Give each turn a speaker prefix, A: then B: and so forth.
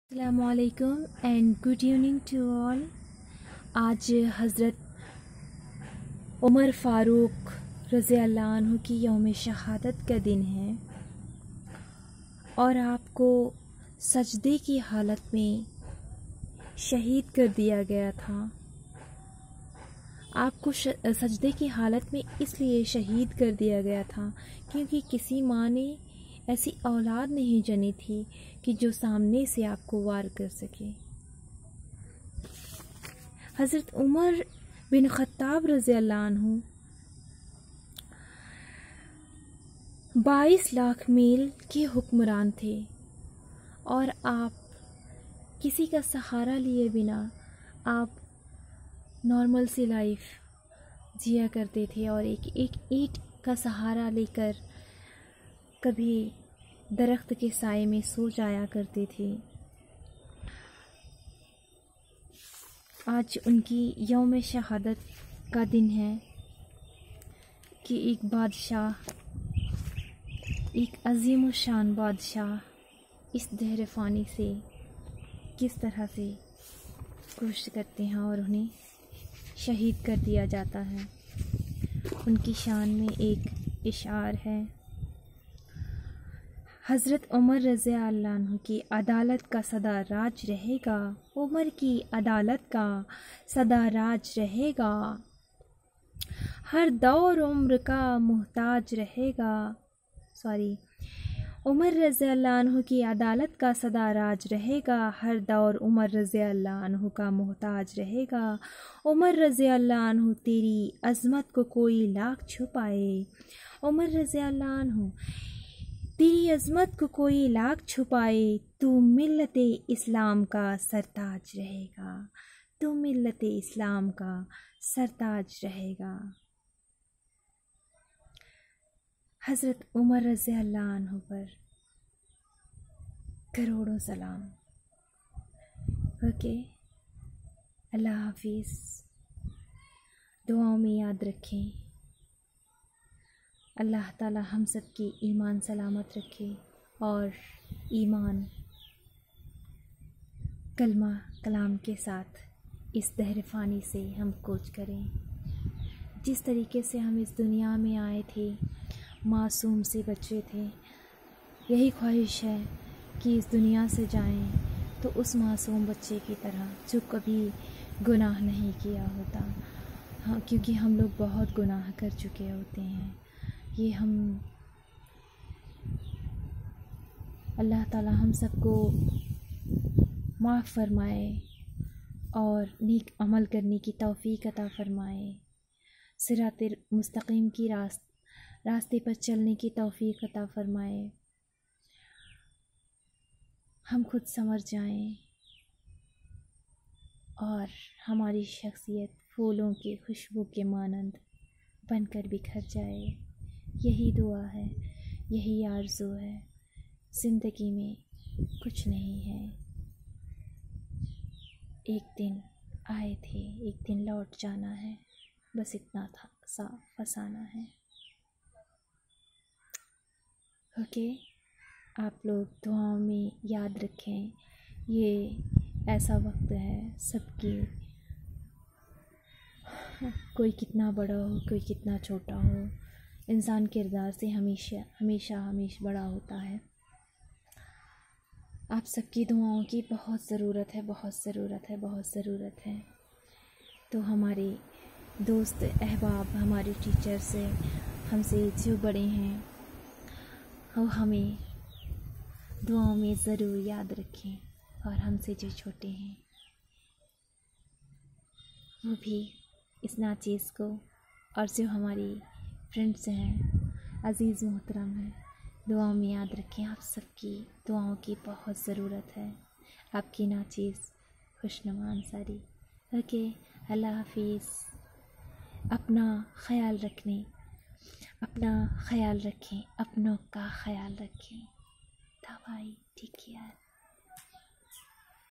A: السلام علیکم and good evening to all. آج حضرت عمر فاروق رضی اللہ عنہ کی یوم شہادت کا دن ہے اور آپ کو سجدے کی حالت میں شہید کر دیا گیا تھا۔ آپ کو سجدے کی حالت میں اس لیے شہید کر دیا گیا تھا کیونکہ کسی ماں نے ایسی اولاد نہیں جنی تھی کہ جو سامنے سے آپ کو وار کر سکے۔ حضرت عمر بن خطاب رضی اللہ عنہ 22 لاکھ میل کے حکمران تھے اور آپ کسی کا سہارا لیے بنا آپ نارمل سی لائف جیا کرتے تھے اور ایک اینٹ کا سہارا لے کر کبھی درخت کے سائے میں سو جایا کرتے تھے۔ آج ان کی یوم شہادت کا دن ہے کہ ایک بادشاہ، ایک عظیم الشان بادشاہ اس دہر فانی سے کس طرح سے کوشش کرتے ہیں اور انہیں شہید کر دیا جاتا ہے۔ ان کی شان میں ایک اشعار ہے: حضرت عمر رضی اللہ عنہ کی عدالت کا صدا راج رہے گا، عمر کی عدالت کا صدا راج رہے گا، ہر دور عمر کا محتاج رہے گا۔ عمر رضی اللہ عنہ کی عدالت کا صدا راج رہے گا، ہر دور عمر رضی اللہ عنہ کا محتاج رہے گا۔ عمر رضی اللہ عنہ تیری عظمت کو کوئی لاکھ چھپائے، عمر رضی اللہ عنہ تیری عظمت کو کوئی لاکھ چھپائے، تو ملت اسلام کا سرتاج رہے گا، تو ملت اسلام کا سرتاج رہے گا۔ حضرت عمر رضی اللہ عنہ پر کروڑوں سلام۔ اوکے، اللہ حافظ۔ دعاؤں میں یاد رکھیں۔ اللہ تعالی ہم سب کی ایمان سلامت رکھے اور ایمان کلمہ کلام کے ساتھ اس دہر فانی سے ہم کوچ کریں۔ جس طریقے سے ہم اس دنیا میں آئے تھے، معصوم سے بچے تھے، یہی خواہش ہے کہ اس دنیا سے جائیں تو اس معصوم بچے کی طرح جو کبھی گناہ نہیں کیا ہوتا، کیونکہ ہم لوگ بہت گناہ کر چکے ہوتے ہیں۔ یہ اللہ تعالی ہم سب کو معاف فرمائے اور نیک عمل کرنے کی توفیق عطا فرمائے، صراط مستقیم کی راستے پر چلنے کی توفیق عطا فرمائے، ہم خود سنور جائیں اور ہماری شخصیت پھولوں کی خوشبو کے مانند بن کر بکھر جائے۔ یہی دعا ہے، یہی آرزو ہے۔ زندگی میں کچھ نہیں ہے، ایک دن آئے تھے، ایک دن لوٹ جانا ہے، بس اتنا تھا، صاف فسانہ ہے۔ اوکے، آپ لوگ دعاؤں میں یاد رکھیں۔ یہ ایسا وقت ہے سب کی، کوئی کتنا بڑا ہو، کوئی کتنا چھوٹا ہو، انسان کردار سے ہمیشہ بڑا ہوتا ہے۔ آپ سب کی دعاؤں کی بہت ضرورت ہے، بہت ضرورت ہے، بہت ضرورت ہے۔ تو ہمارے دوست احباب، ہمارے ٹیچر سے، ہم سے جو بڑے ہیں، وہ ہمیں دعاؤں میں ضرور یاد رکھیں، اور ہم سے جو چھوٹے ہیں وہ بھی اس ناچیز کو، اور جو ہماری فرینڈس ہیں، عزیز محترم ہیں، دعاؤں میں یاد رکھیں۔ آپ سب کی دعاؤں کی بہت ضرورت ہے، آپ کی ناچیز خوشنما انصاری۔ اوکے، اللہ حافظ۔ اپنا خیال رکھیں، اپنوں کا خیال رکھیں۔ Bye, take care.